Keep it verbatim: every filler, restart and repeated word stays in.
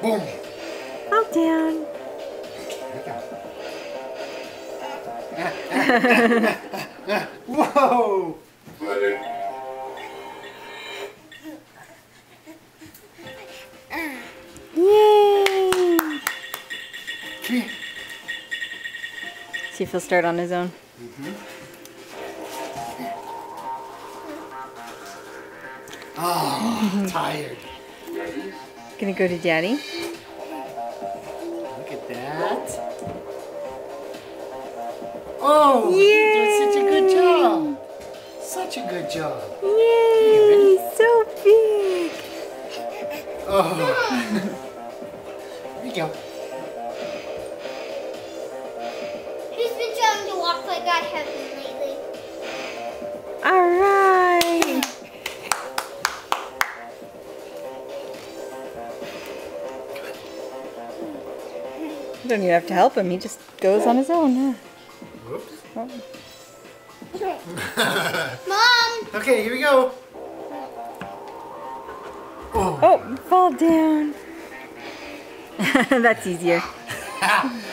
Boom. Fall down. Whoa! Yay! Come here. See if he'll start on his own. Mm-hmm. Oh, tired. Gonna go to Daddy. Look at that. Oh, Yay! you're doing such a good job. Such a good job. Yay! So big. Oh. There you go. He's been trying to walk like I have been lately. All right. You don't even have to help him. He just goes on his own. Huh? Whoops. Oh. Mom! Okay, here we go. Oh. Oh, fall down. That's easier.